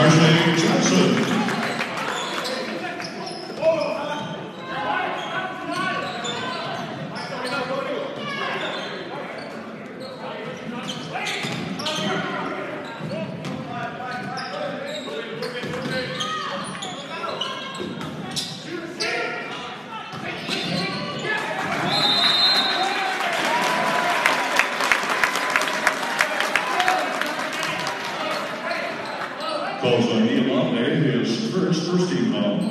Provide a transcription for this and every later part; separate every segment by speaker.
Speaker 1: Marshall Johnson. Calls on Neil Omne, his first team foul.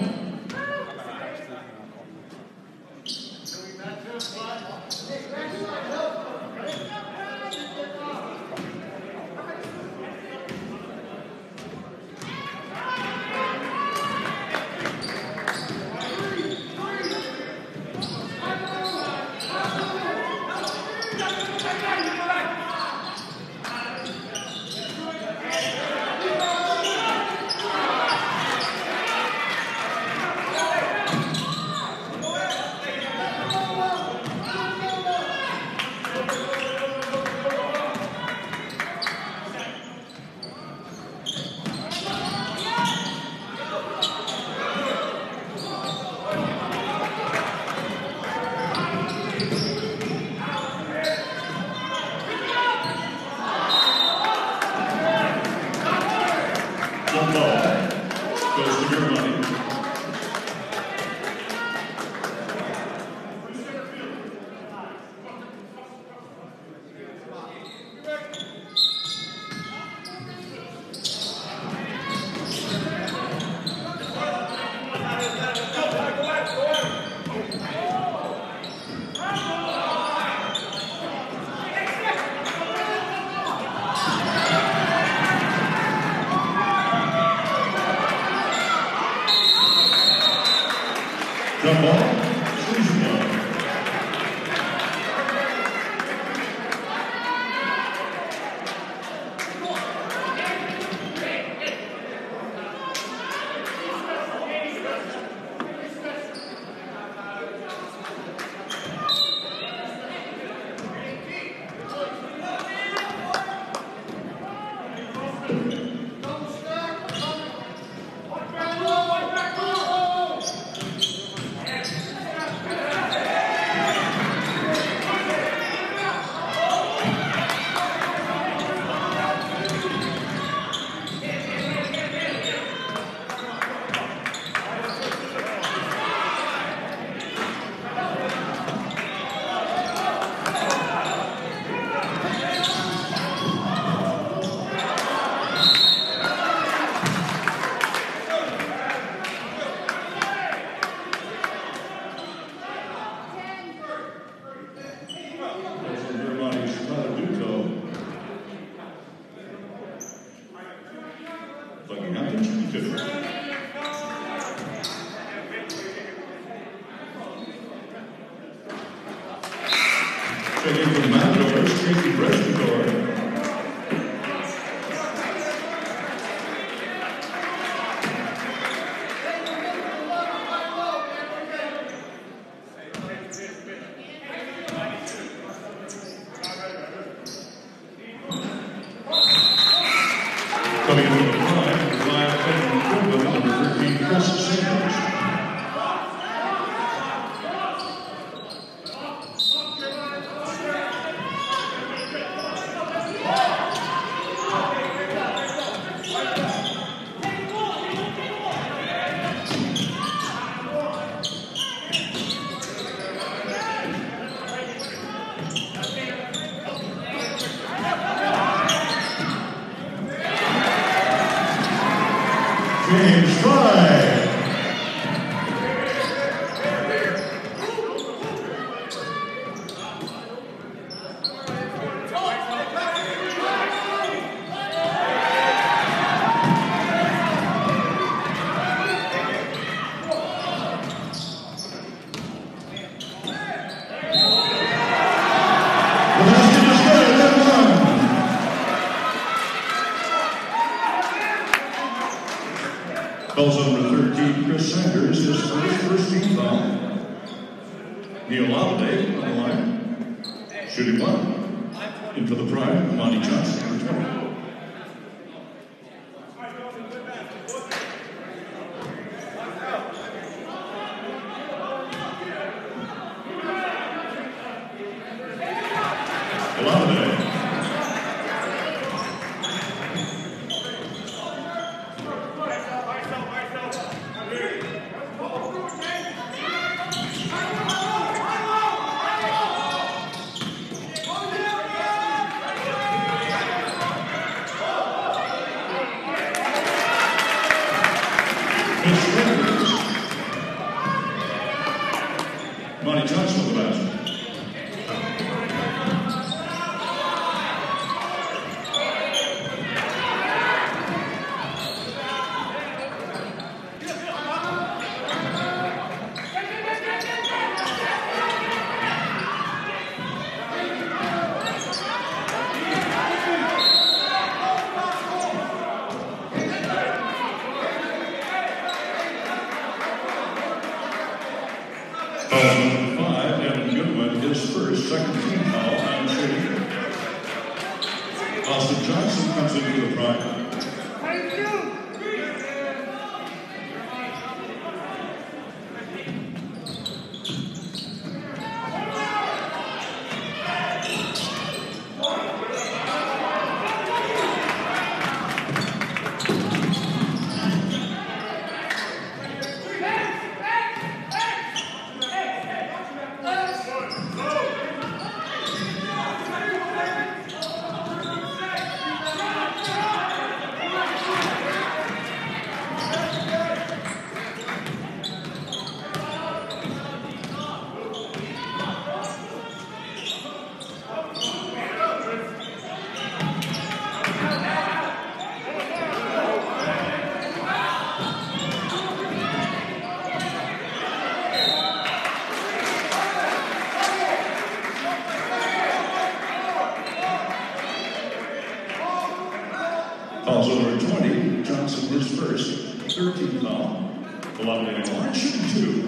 Speaker 1: Jump ball, season ball. Checking from Matador, Tracy Bresnikor. Coming into the live technical equivalent, number 13, Chris Sanders. James Fry. Calls number 13, Chris Sanders, his first team foul. Neil Holiday on the line. Shooting one. In for the pride, Monty Johnson, number 20. Chris Sanders. Monty Johnson with the basket. Second team foul on Shady. Austin Johnson comes into the prime. Fouls over 20. Johnson his first. 13 foul. 11 and Lawrence shooting 2.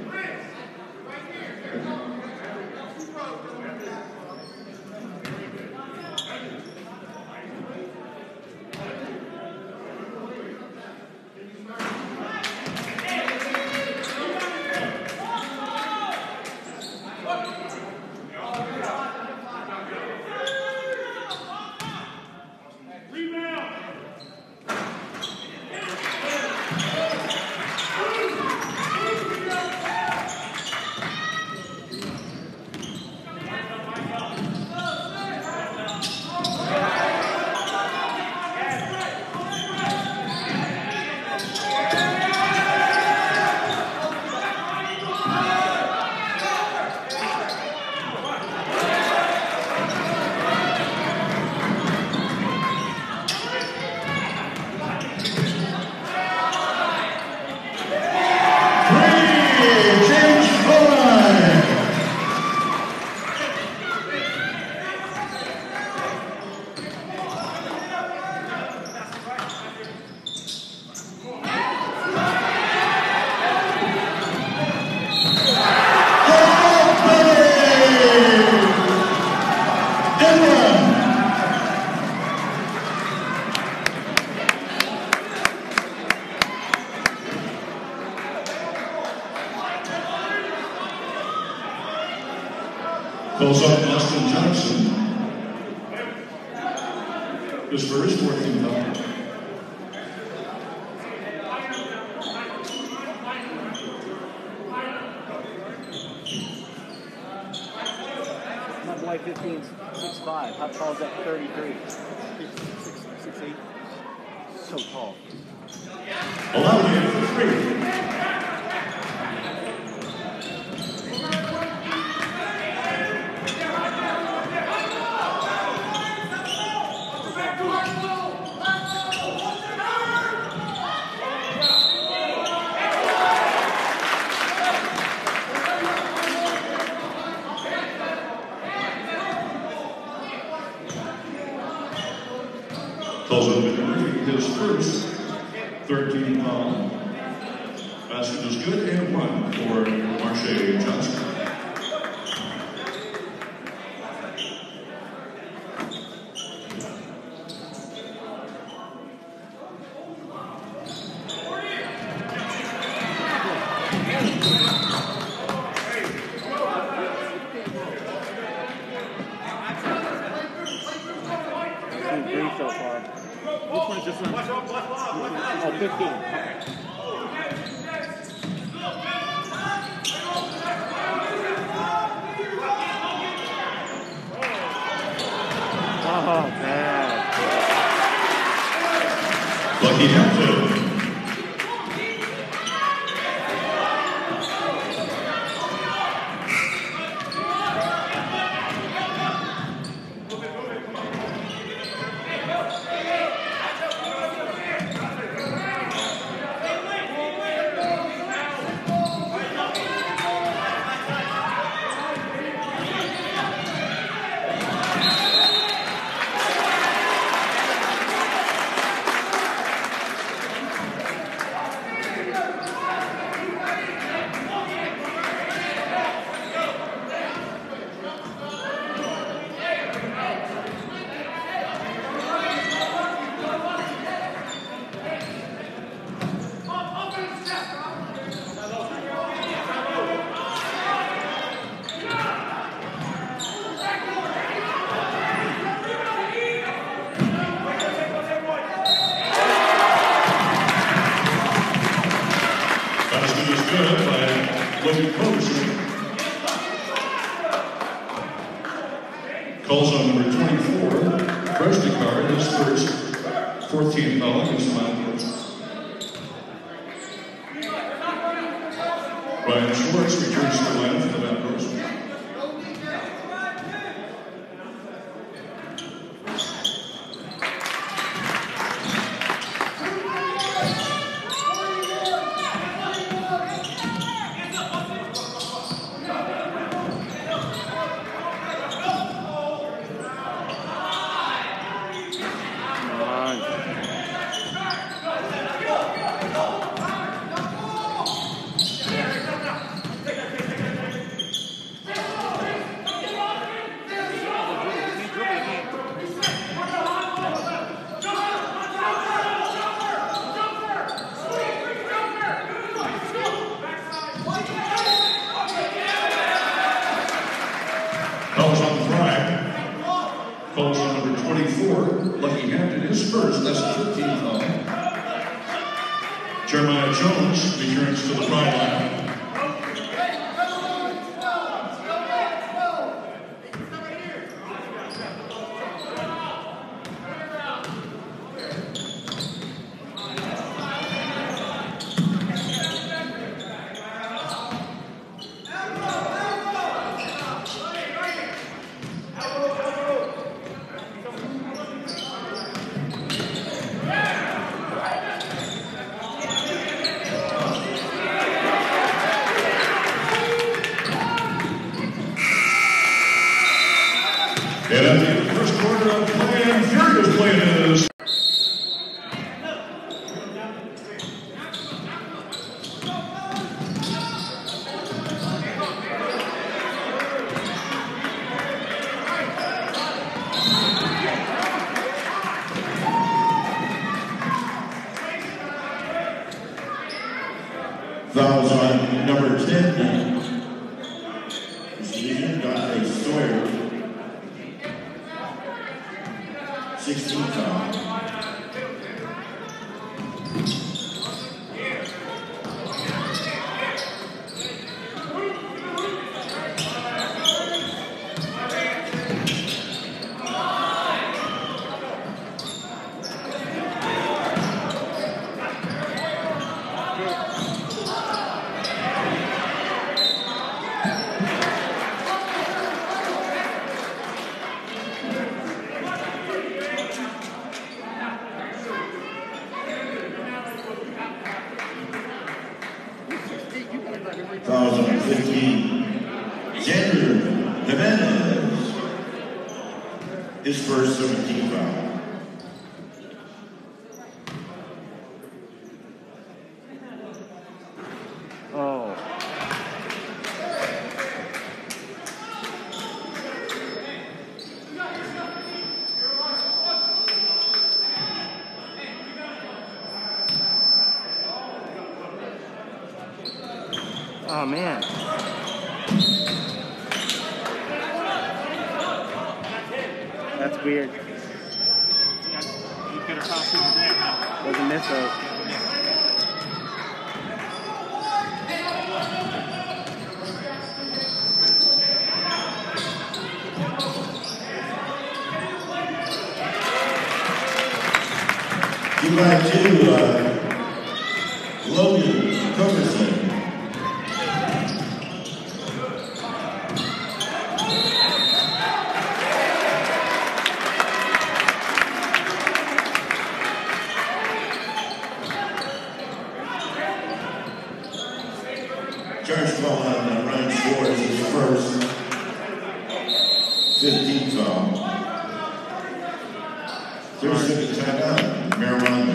Speaker 1: Goes up Austin Johnson. His first 14 foul.
Speaker 2: Not like 15, 6'5". How tall is that? 33. 6'8". So tall.
Speaker 1: Allowed in for 3. Calls up his first 13 foul. Basket is good and one for Marche Johnson.
Speaker 2: So far. Which one is this one? Oh, 15. Oh, man.
Speaker 1: Lucky Hampton. Logan Culberson calls on number 24, Presticard, his first 14th foul against Mount Hills. Ryan Schwartz returns to the line for the Mount Hills. Calls on number 24, Lucky Hampton, his first, that's a 13th foul. Jeremiah Jones returns to the pride line. And at the end of the first quarter of play, and furious play it is.
Speaker 3: Fouls on number 10. Dante Sawyer. 16 foul. Fouls on 15. Xander Jimenez. His first 17 foul.
Speaker 2: Oh, man. That's weird. Doesn't miss those.
Speaker 3: You got two, Logan Culberson. Charge foul on Ryan Schwartz, his first 15 foul. 30-second timeout, Marijuana.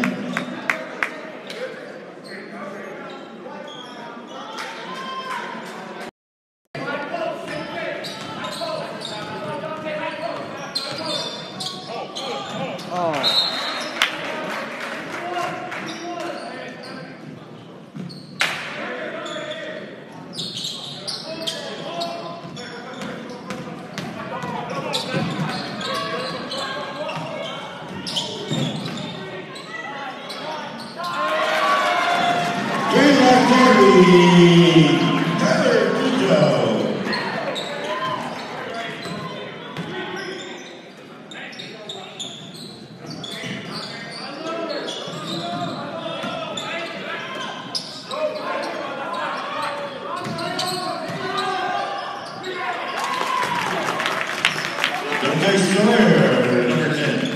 Speaker 3: Tyler Chris Sawyer, number 10.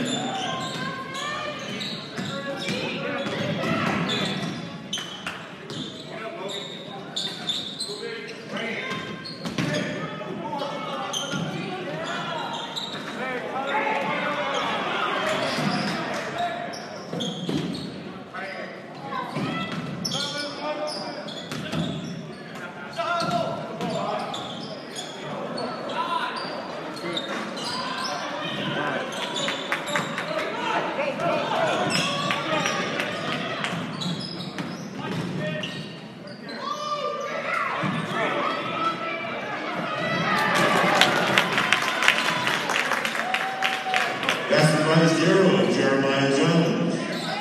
Speaker 3: Jeremiah Jones.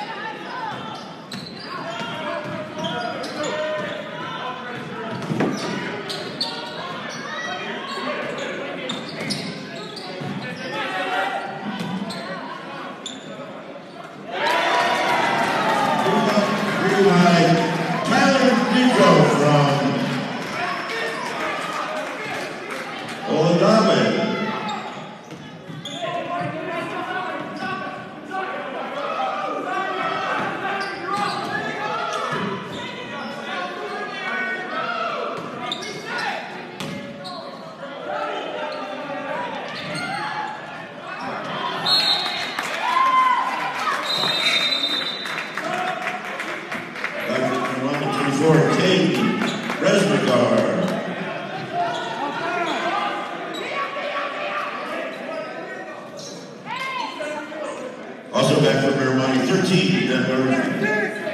Speaker 3: Tyler Nico from Oladabe. Tate Resnigar. Also back from Miramani, 13, Denver.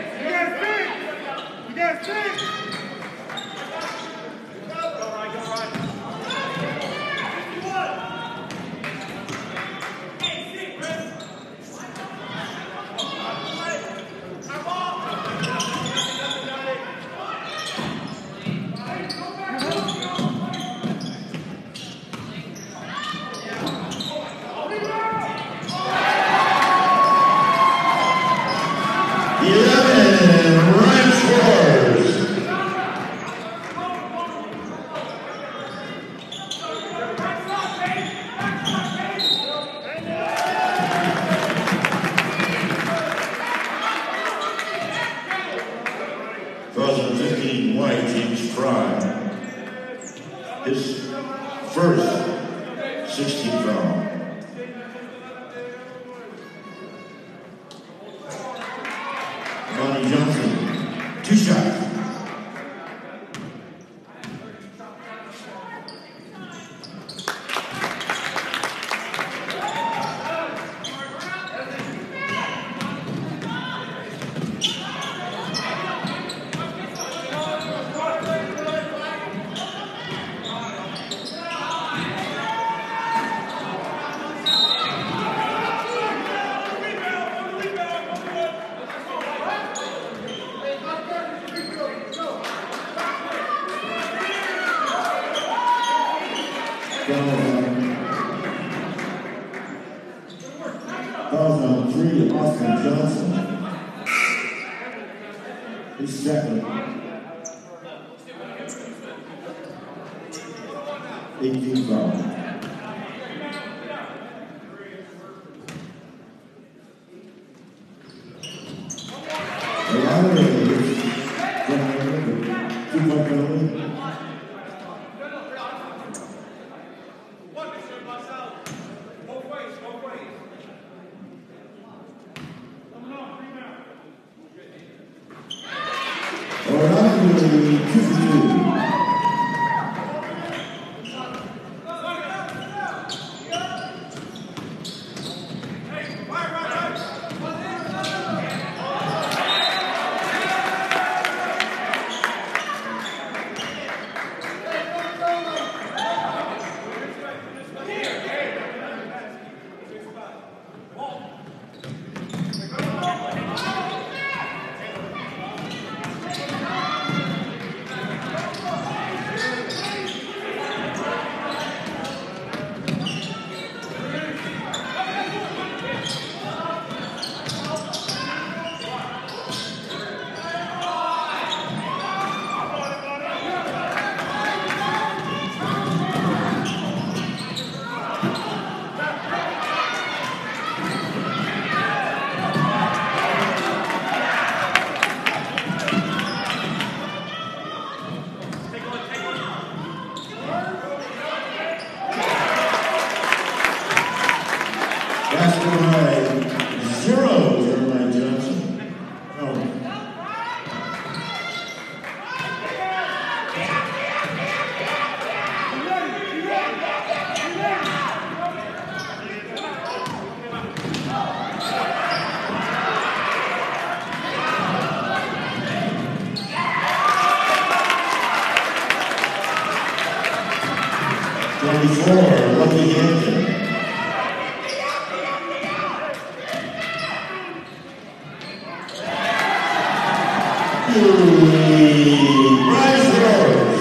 Speaker 3: White, James Fry, his first 16th foul. Lonnie Johnson, 2 shots. Fouls on 3, Austin Johnson. His second. 18 foul. Two-point penalty. 34, Lucky Hampton. Bryce Rose.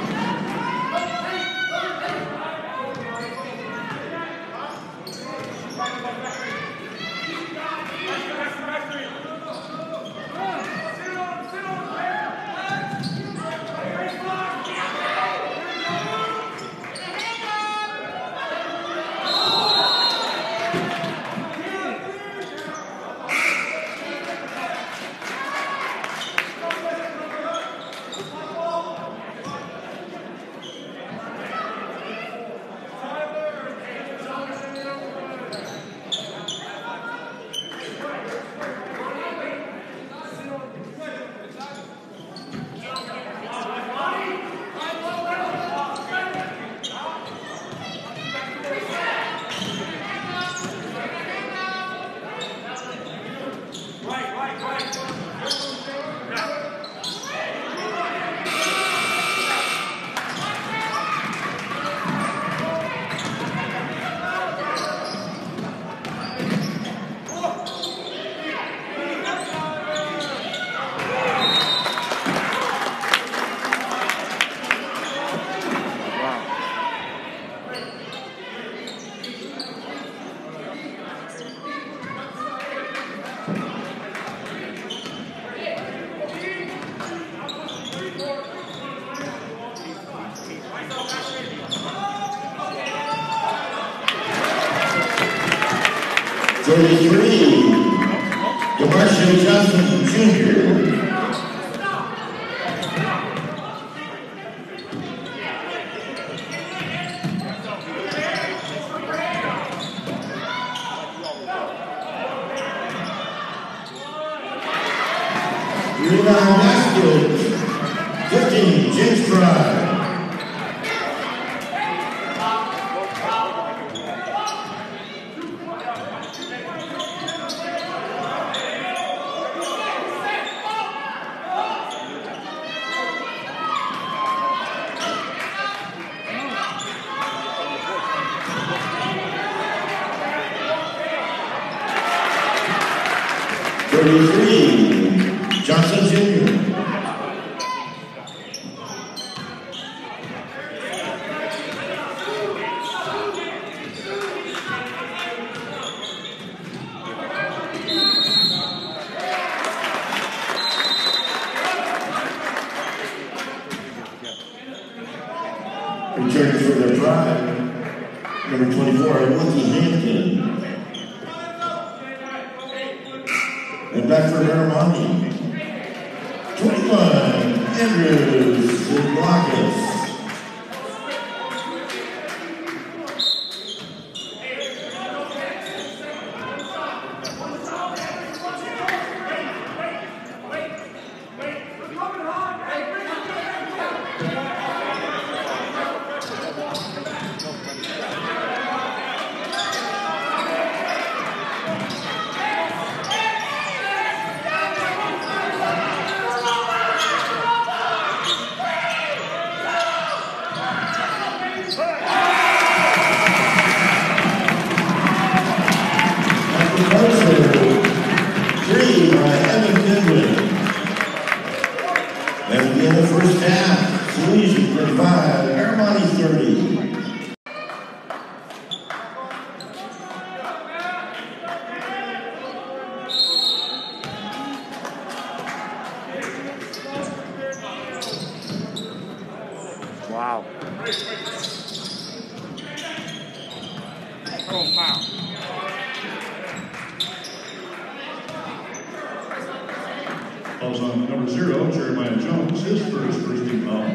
Speaker 3: DeMarcio Johnson Jr. Rebound basket, 15, James Fry. Johnson Jr. Returning for the drive, number 24, Lucky Hampton. And back for Hermani. 21, Andrews Zblakis. Three by Evan Goodwin. At the end of the first half, Salesian 35, Hermani 30.
Speaker 2: Wow. Oh, wow.
Speaker 1: Calls on number 0, Jeremiah Jones, his first team foul.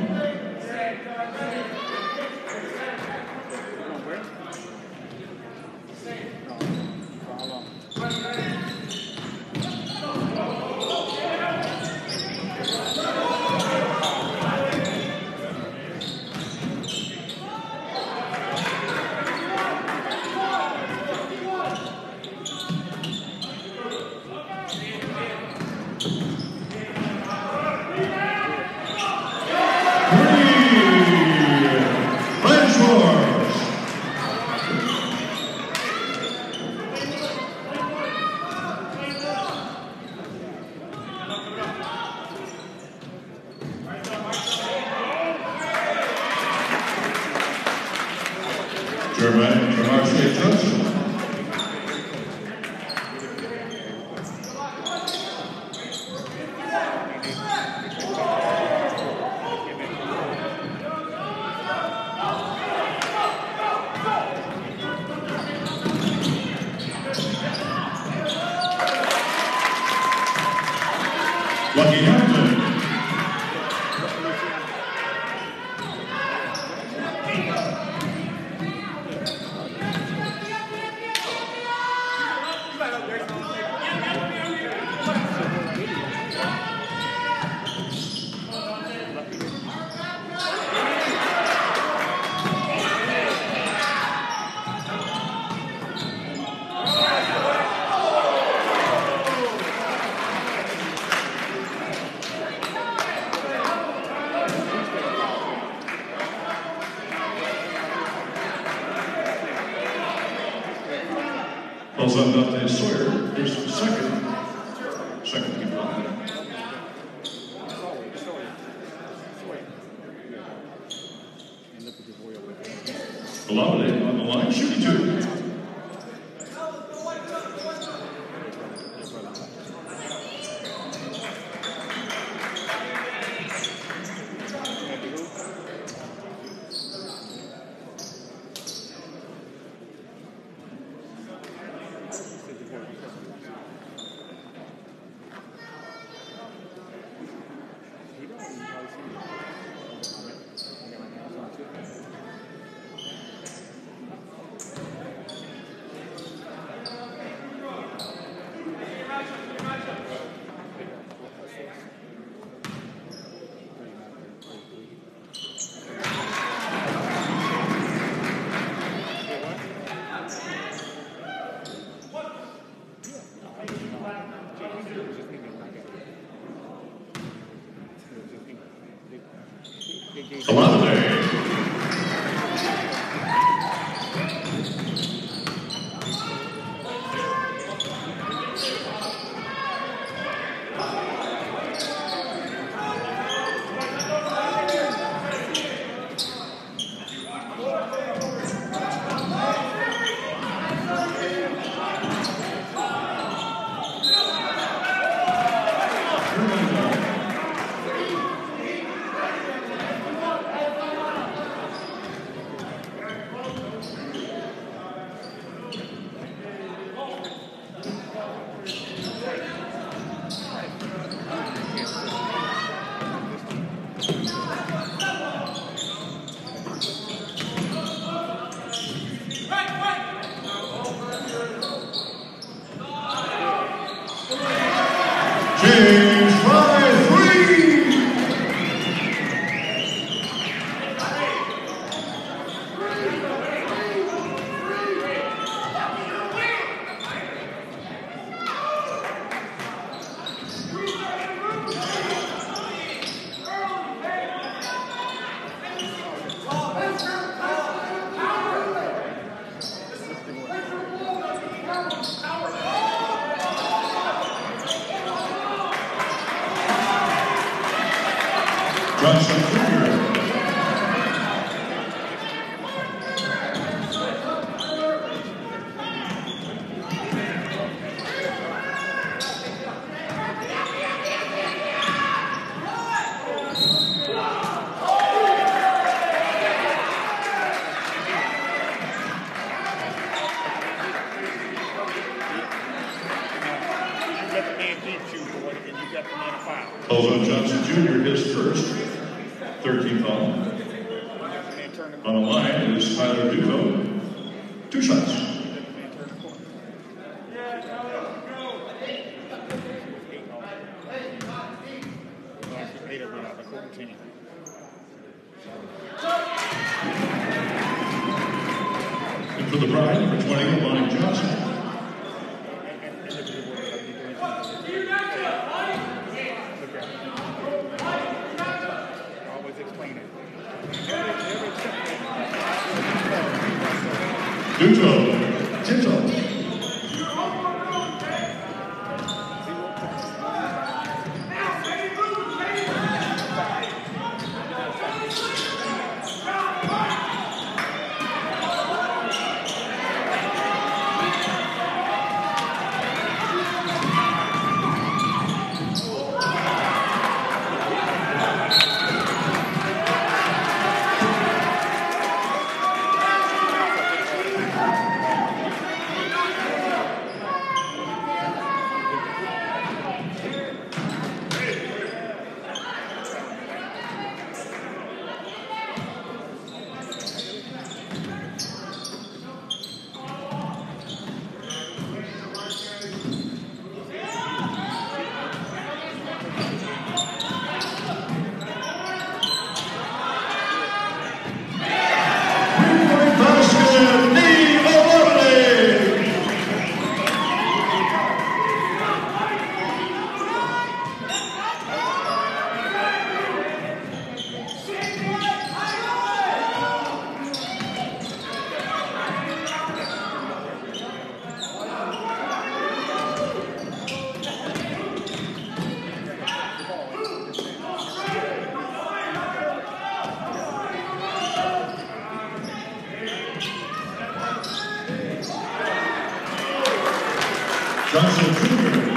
Speaker 1: Blanchard. Jermaine Johnson. Lucky Hampton. Calls on Dante Sawyer, his second team foul. Olave on the line, shooting two. Johnson Jr. Calls on Johnson Jr. his first, 13th foul. On the line is Tyler Duco. 2 shots. And for the Pride, number 20, Lonnie Johnson. Tinto. Johnson Jr.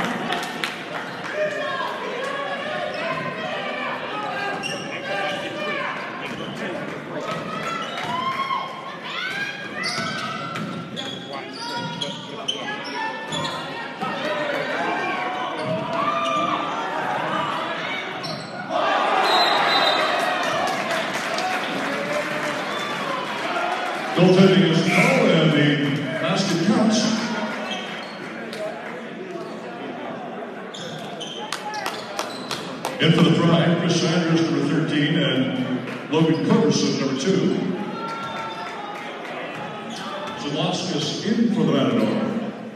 Speaker 1: Goaltending is no, and the basket counts. In for the Pride, Chris Sanders, number 13, and Logan Coverson, number 2. Zaloskas in for the Matador.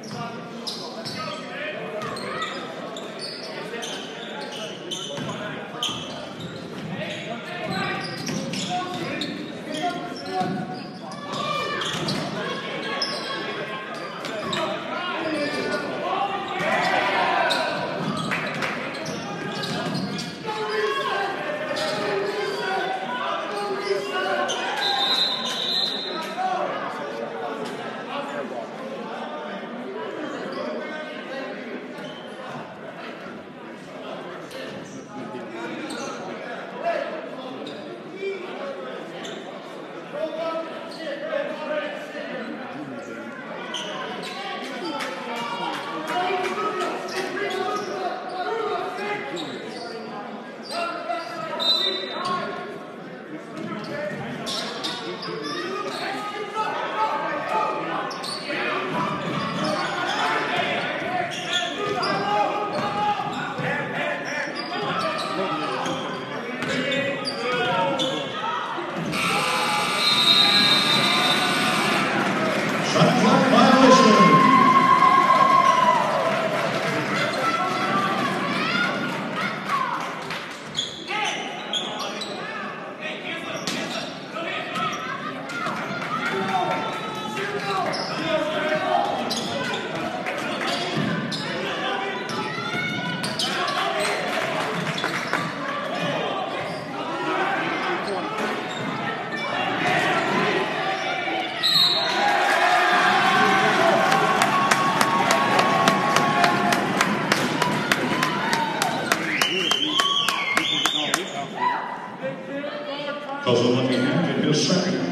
Speaker 1: Because of lucky him in his second.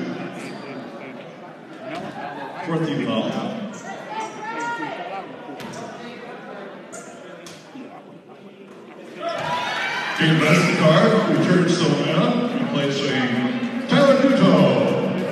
Speaker 1: Fourth team foul. Team Vestergaard returns to Atlanta, replacing Tyler Duto.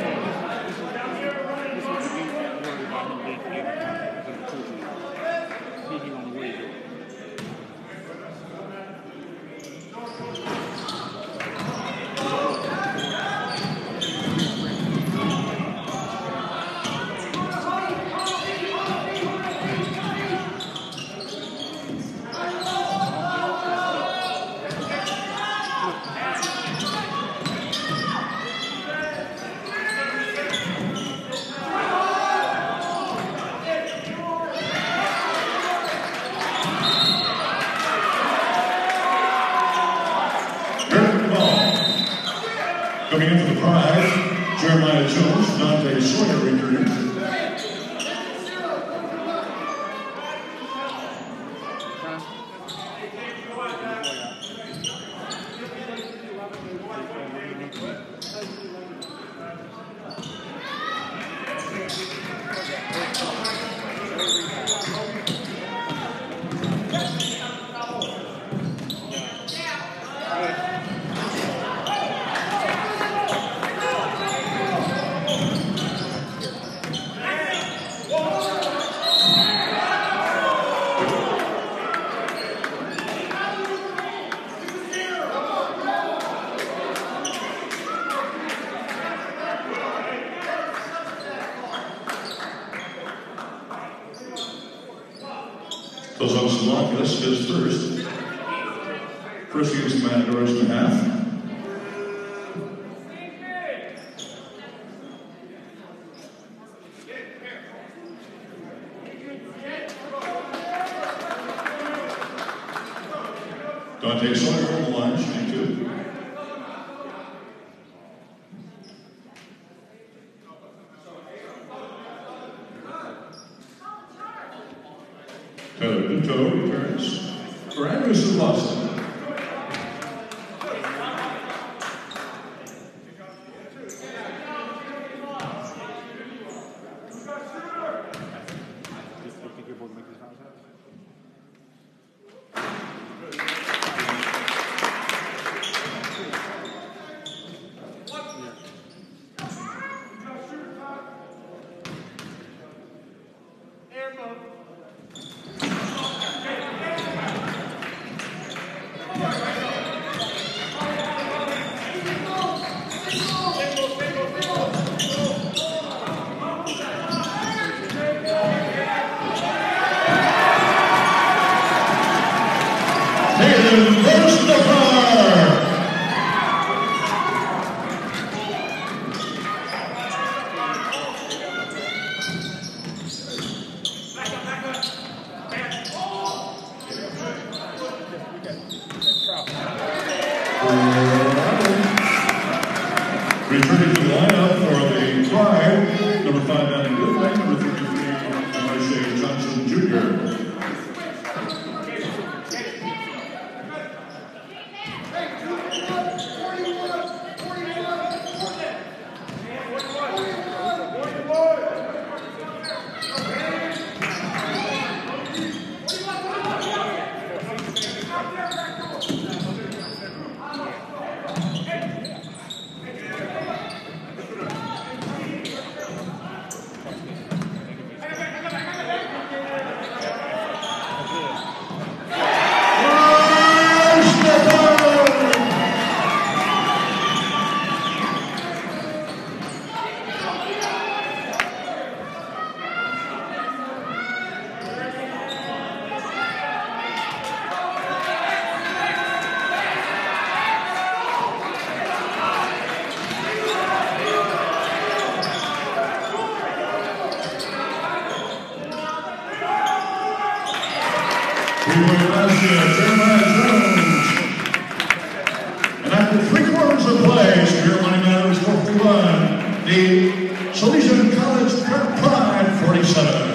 Speaker 1: Coming in for the Pride, Jeremiah Jones, Dante Sawyer returning. Goes on Salakis, his first. First against the Matadors and a half. Dante Sawyer on the line, shooting 2. Pinto returns for Anderson Lawson. Returning to the lineup for the Pride, number 5 Adam Goodwin, number 33 Marshall Johnson Jr. Jeremiah Jones. And after 3/4 of play, Carolina Matters 41, the Salesian College Pride 47.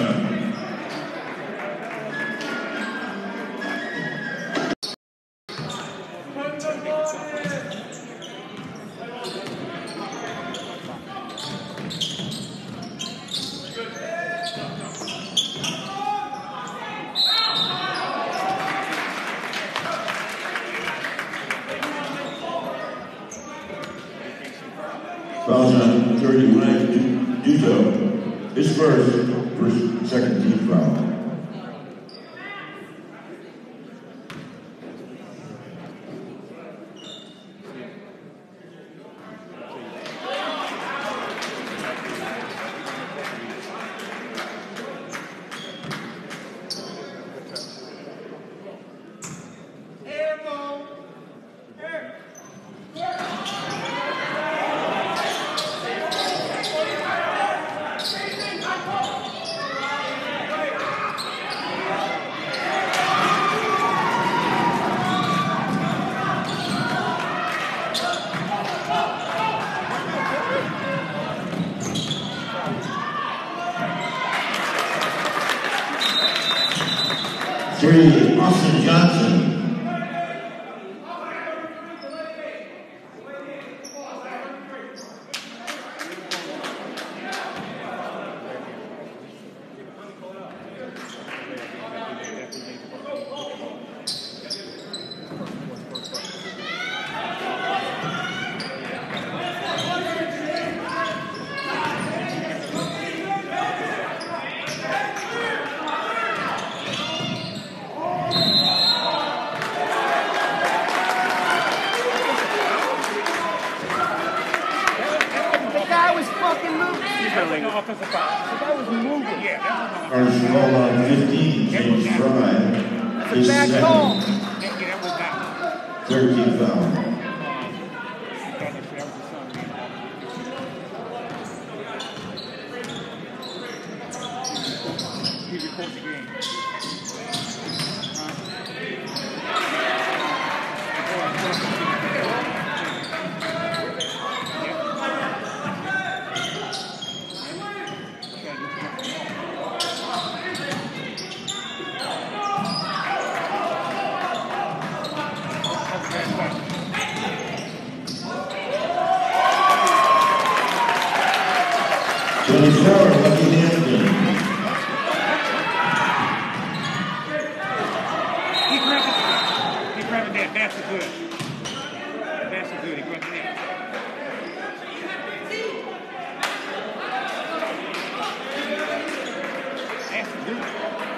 Speaker 3: Fouls on 31 Duto. His first second team foul. Three, Austin Johnson. Ours called on 15, James Fry. His second. 13 foul.
Speaker 2: He records the game.
Speaker 3: 24, Lucky Hampton.
Speaker 4: Keep grabbing that. That's a good. That's a good. He grabbed that. That's a good.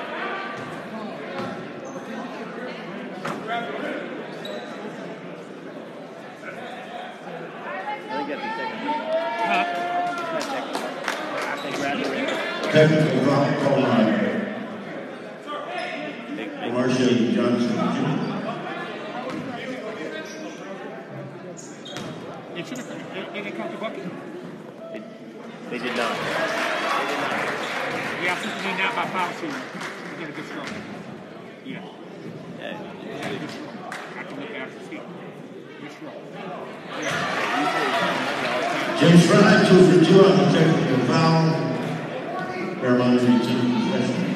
Speaker 3: Technical foul call on Marsha Johnson Jr.
Speaker 4: They should have. They didn't count the bucket.
Speaker 2: They did not.
Speaker 4: Yeah, I think they not by policy. We get a good stroke. Yeah. Good stroke. I can look after the feet. Good stroke.
Speaker 3: James Fry, 2 for 2 on the technical foul. Fairmont return possession.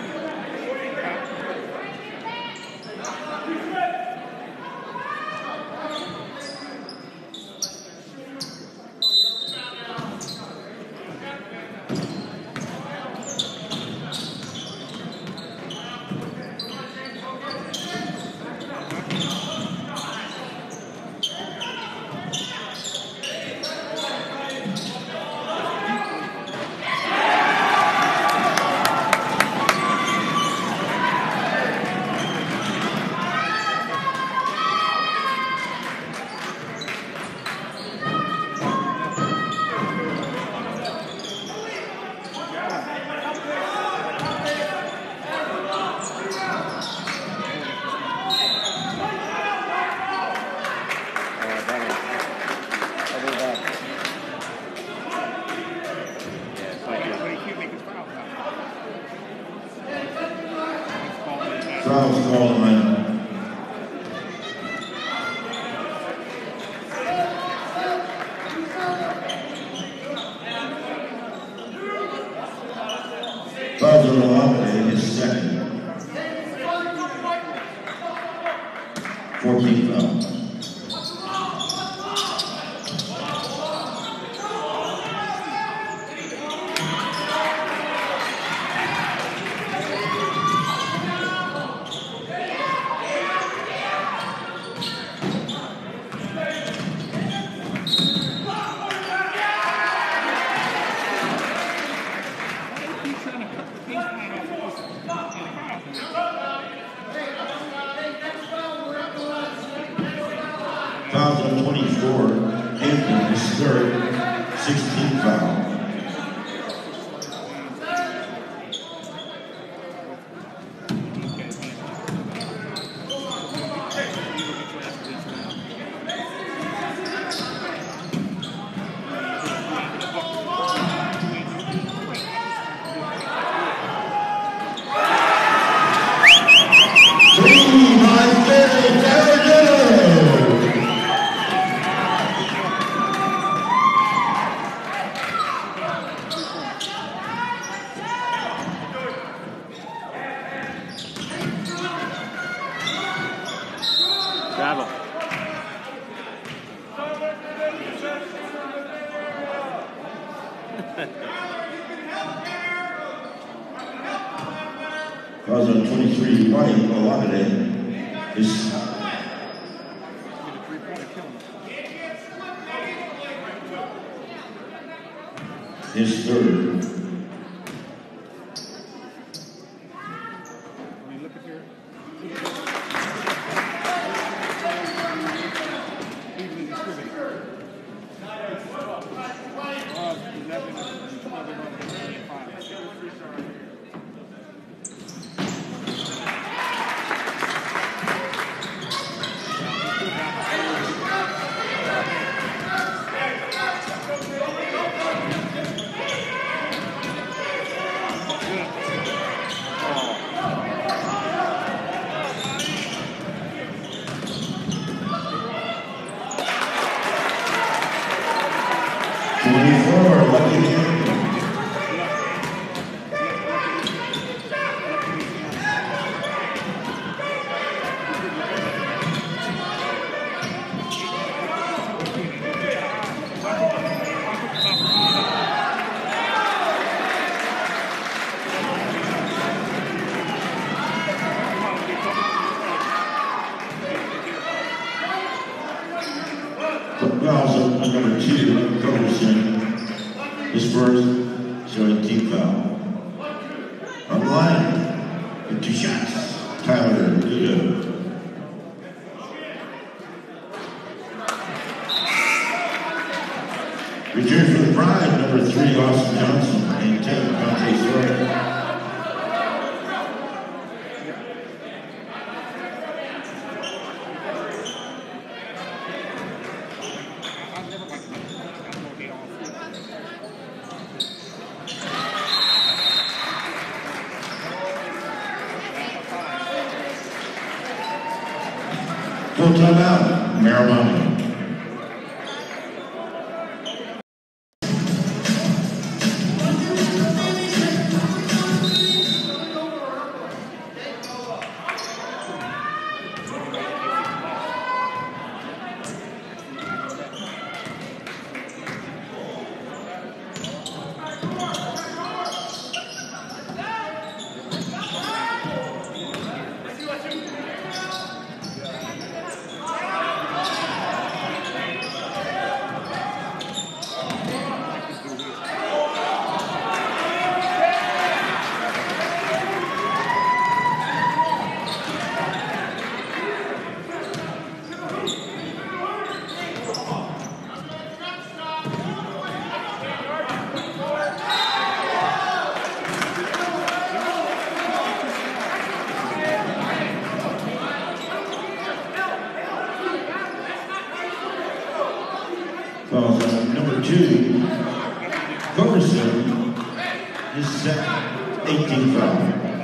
Speaker 3: Foul's called on fouls on Olave, his second. 14 fouls. Fouls on 24, Hampton, his third, 16 foul.
Speaker 2: Bravo.
Speaker 3: Fouls on 23, White, Olave, his third. fouls on number 2, Culberson. His first, showing team foul. On the line, with 2 shots, Tyler Ludo. Return for the Pride, number 3, Austin Johnson, and 10, Dante Sawyer. Full timeout, Marijuana. Fouls on number 2, Culberson, his second, 18 foul.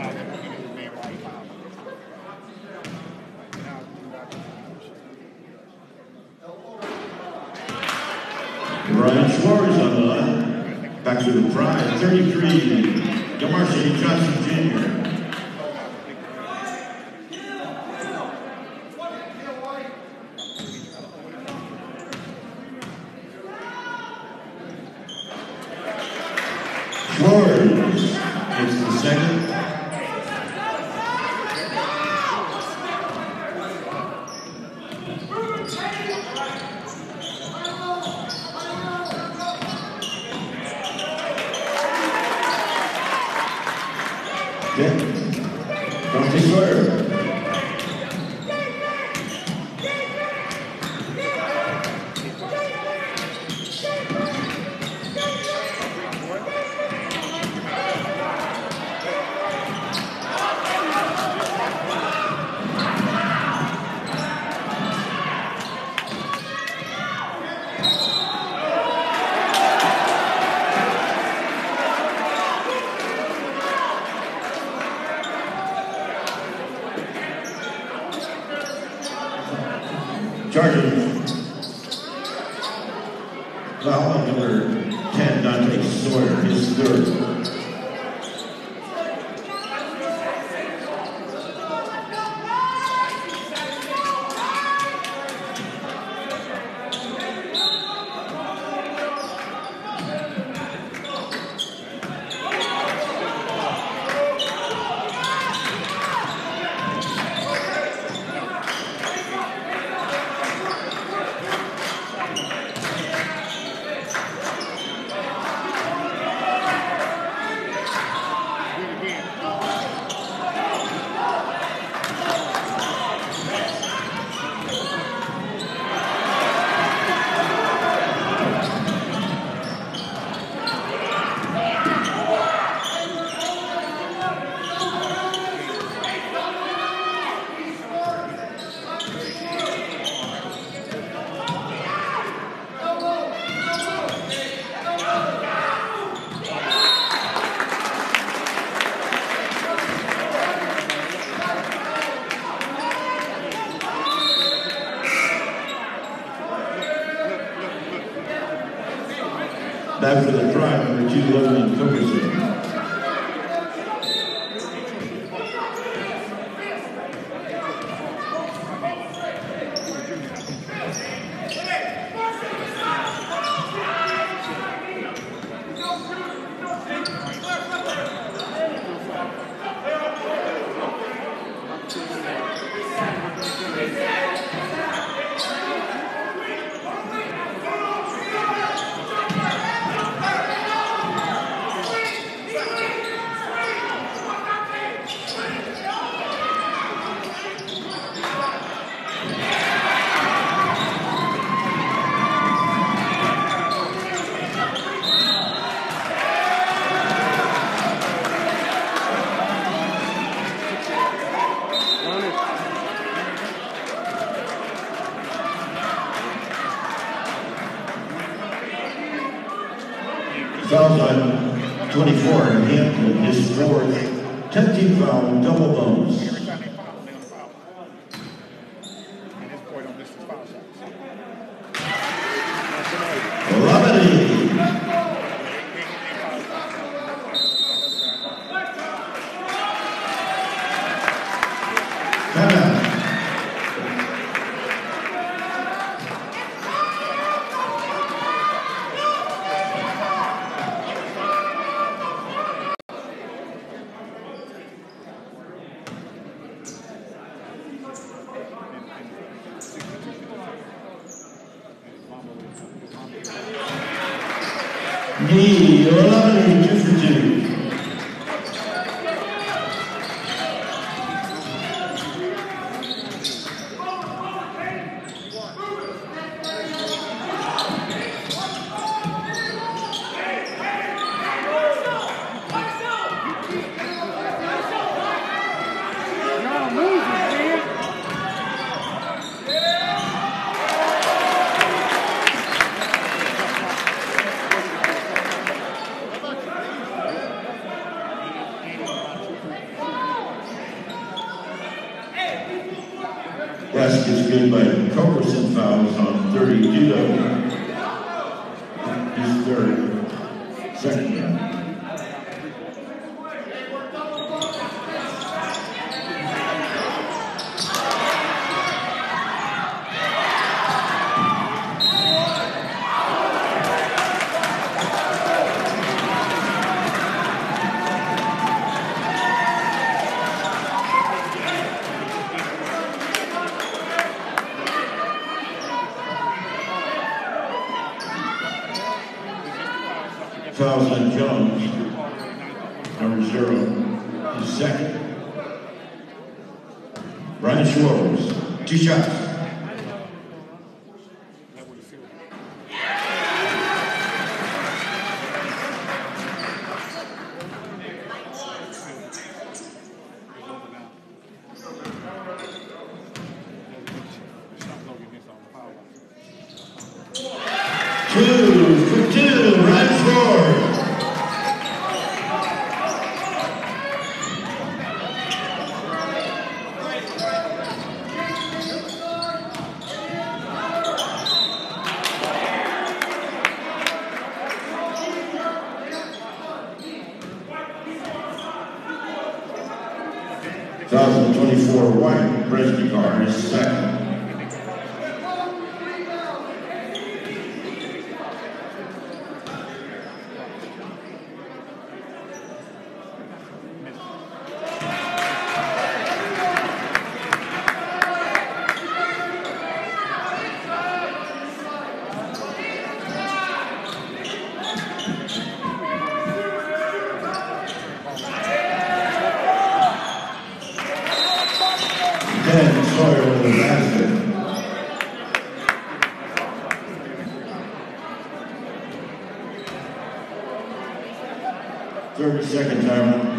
Speaker 3: Ryan Schwartz on the line. Back to the Pride, 33, DeMarcy Johnson Jr. Schwartz gets the second. Dante Sawyer. Chargers. Foul on number 10, Dante Sawyer, his third. Back for the Pride, number 2, Logan Culberson. Fouls on 24 in Hampton, his fourth. 10th team foul, double bonus.
Speaker 4: Every time they foul, they're gonna foul. And this boy don't miss his foul shots.
Speaker 3: Lamini. Timeout. Knee, Lamini, 2 for 2.
Speaker 4: Y'all moving, man.
Speaker 3: Basket's good by Culberson, fouls on 32. His third. Second round. Fouls on Jones, number 0, his second. Brian Schwartz, 2 shots. Two for 2, Brian Schwartz. Fouls on 24, White, Bresnikar, his second. Sawyer with the basket. 30-second timeout.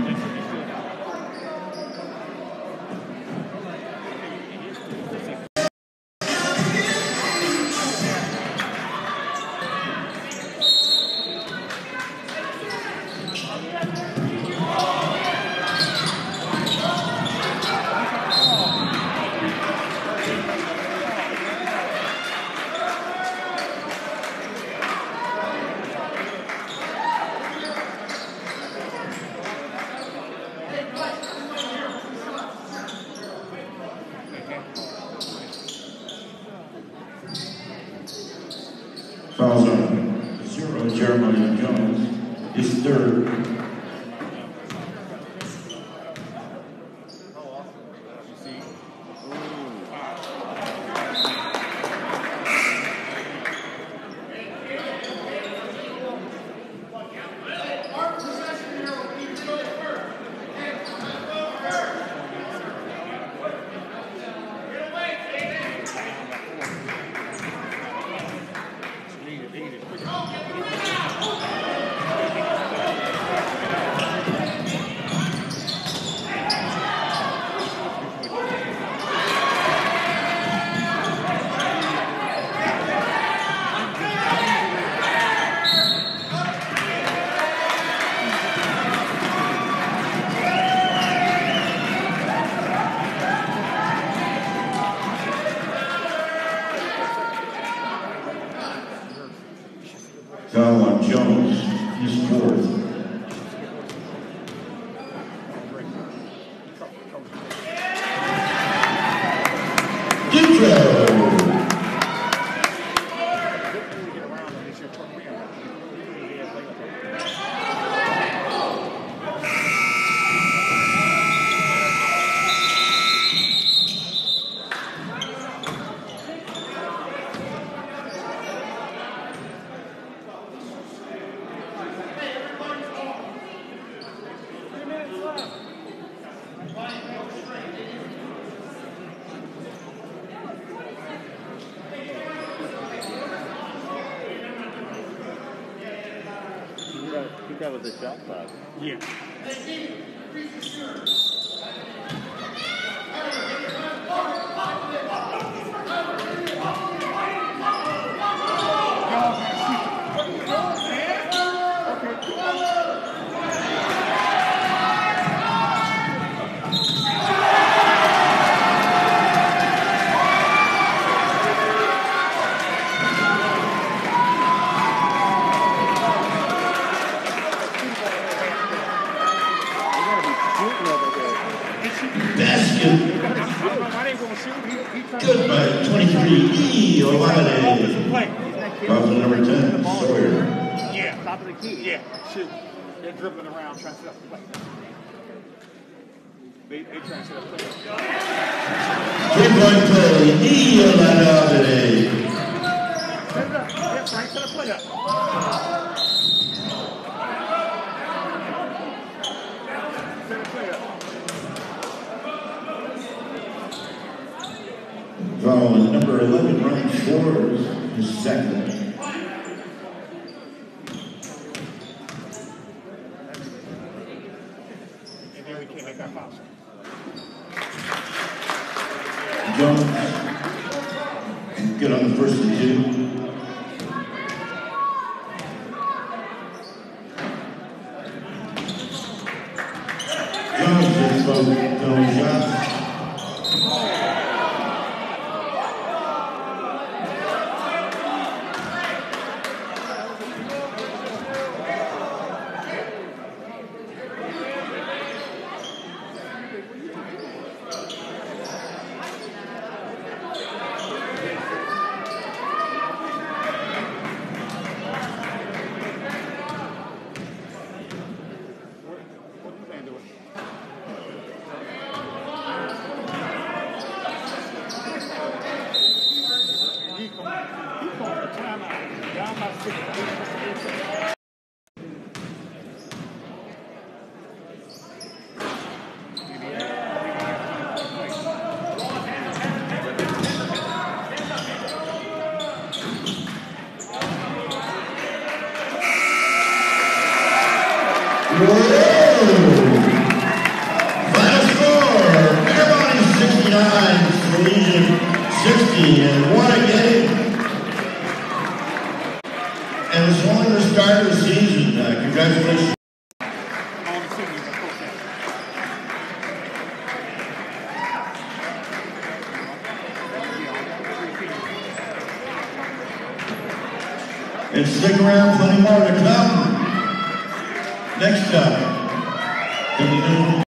Speaker 3: Fouls on 0, Jeremiah Jones, his third. Foul on Jones, his fourth.
Speaker 2: I think that was a shot clock.
Speaker 4: Yeah.
Speaker 3: Basket. Good by 23. Olave. Foul number 10, Sawyer.
Speaker 4: Yeah. Top of the key. Yeah. Shoot. They're dribbling around trying to set up the play. They trying to set up the play.
Speaker 3: 3-point play. Olave.
Speaker 4: Yeah, Frank, set up play up. Set up play up.
Speaker 3: Foul number 11, Ryan Schwartz, his second.
Speaker 4: And then we can't make that foul.
Speaker 3: Jones, good on the first and two. Jones takes both penalty shots. Final score, Fairmont 69, Salesian 60, and won a game. And it's only the start of the season. Congratulations. And stick around, plenty more to come. Next up.